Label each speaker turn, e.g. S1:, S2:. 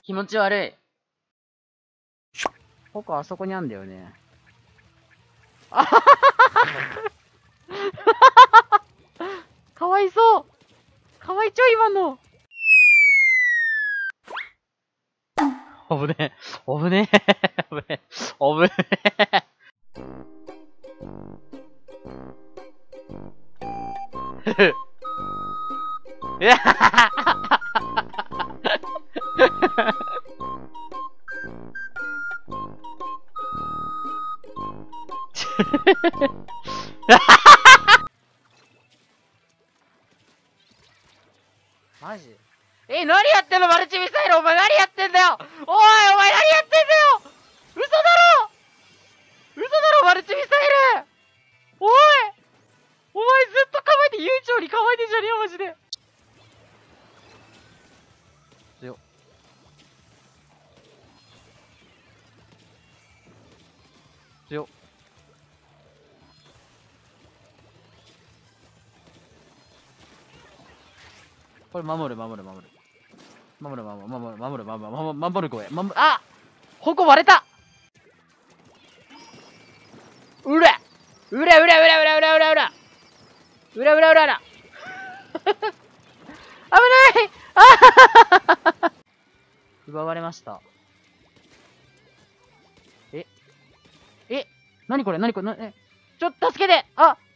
S1: 気持ち悪い。矛あそこにあんだよね。あはははかわいそう。かわいちょ今の。おぶねえ。おぶねえ。おぶねえ。おぶねえ。いやマジ何やってんのマルチミサイルお前何やってんだよおいお前何やってんだよ嘘だろ嘘だろマルチミサイルおいお前ずっと構えて悠長に構えてんじゃねえよマジで強っ強っこれ守る守る守る守る守る守る守る守る守る守る声守るあ矛割れたうらうらうらうらうらうらうらうらうらうらうらうら危ないあ奪われました。なにこれなにこれちょっと助けてあ